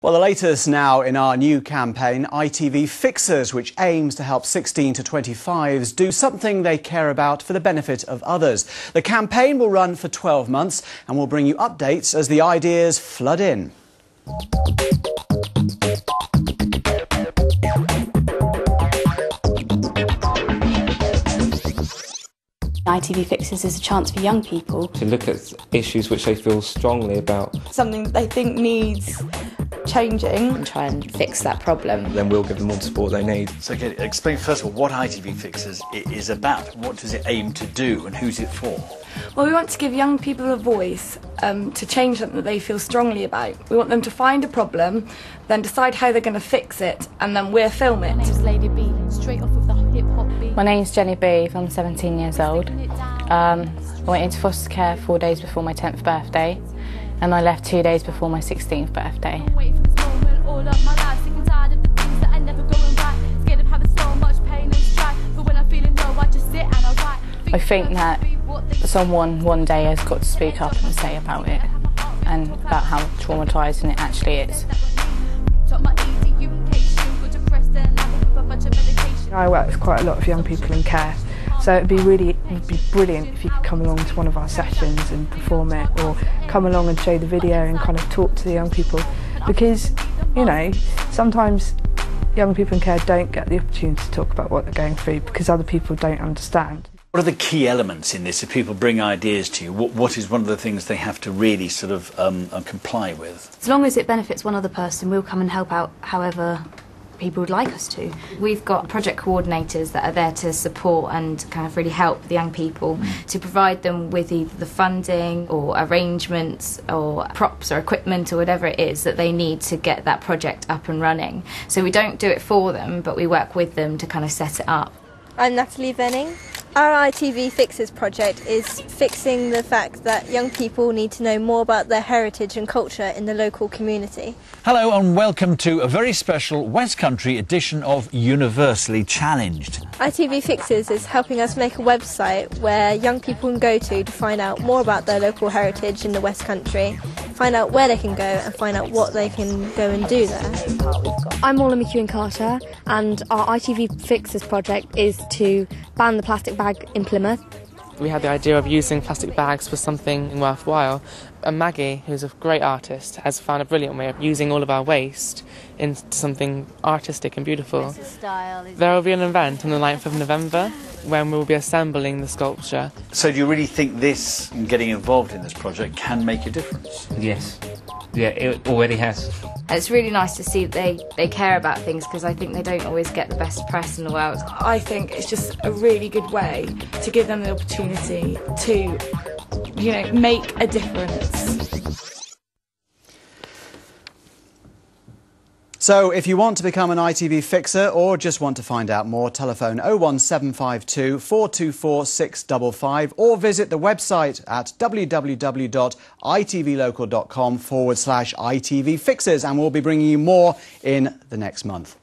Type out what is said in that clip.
Well, the latest now in our new campaign, ITV Fixers, which aims to help 16 to 25s do something they care about for the benefit of others. The campaign will run for 12 months and will bring you updates as the ideas flood in. ITV Fixers is a chance for young people to look at issues which they feel strongly about. Something they think needs changing and try and fix that problem. Then we'll give them all the support they need. So explain first of all what ITV Fixers is about. What does it aim to do and who's it for? Well, we want to give young people a voice to change something that they feel strongly about. We want them to find a problem, then decide how they're going to fix it, and then we'll film it. My name's Jenny Beeve, I'm 17 years old. I went into foster care 4 days before my 10th birthday, and I left 2 days before my 16th birthday. I think that someone one day has got to speak up and say about it, and about how traumatising it actually is. I work with quite a lot of young people in care, so it would be brilliant if you could come along to one of our sessions and perform it, or come along and show the video and kind of talk to the young people, because, you know, sometimes young people in care don't get the opportunity to talk about what they're going through because other people don't understand. What are the key elements in this? If people bring ideas to you, what is one of the things they have to really sort of comply with? As long as it benefits one other person, we'll come and help out however people would like us to. We've got project coordinators that are there to support and kind of really help the young people, to provide them with either the funding or arrangements or props or equipment or whatever it is that they need to get that project up and running. So we don't do it for them, but we work with them to kind of set it up. I'm Natalie Venning. Our ITV Fixers project is fixing the fact that young people need to know more about their heritage and culture in the local community. Hello and welcome to a very special Westcountry edition of Universally Challenged. ITV Fixers is helping us make a website where young people can go to find out more about their local heritage in the West Country, find out where they can go and find out what they can go and do there. I'm Orla McEwen-Carter, and our ITV Fixers project is to ban the plastic bag in Plymouth. We had the idea of using plastic bags for something worthwhile. And Maggie, who's a great artist, has found a brilliant way of using all of our waste into something artistic and beautiful. There will be an event on the 9th of November when we'll be assembling the sculpture. So do you really think this, and getting involved in this project, can make a difference? Yes. Yeah, it already has. It's really nice to see that they care about things, because I think they don't always get the best press in the world. I think it's just a really good way to give them the opportunity to, you know, make a difference. So if you want to become an ITV Fixer or just want to find out more, telephone 01752 424 655 or visit the website at www.itvlocal.com/ITV Fixers, and we'll be bringing you more in the next month.